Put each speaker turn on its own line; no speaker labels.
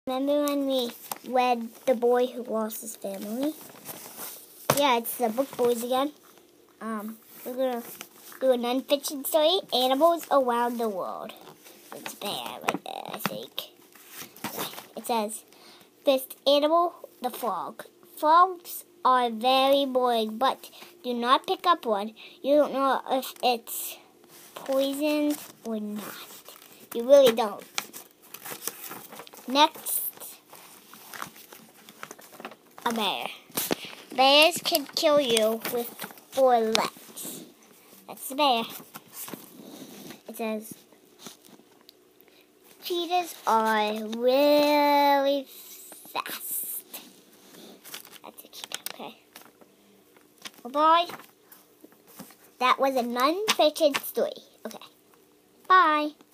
Remember when we read The Boy Who Lost His Family? Yeah, it's the Book Boys again. We're going to do a non-fiction story, Animals Around the World. It's bear right there, I think. It says, first animal, the frog. Frogs are very boring, but do not pick up one. You don't know if it's poisoned or not. You really don't. Next, a bear. Bears can kill you with 4 legs. That's the bear. It says, cheetahs are really fast. That's a cheetah, okay. Bye-bye. That was a non-fiction story. Okay. Bye.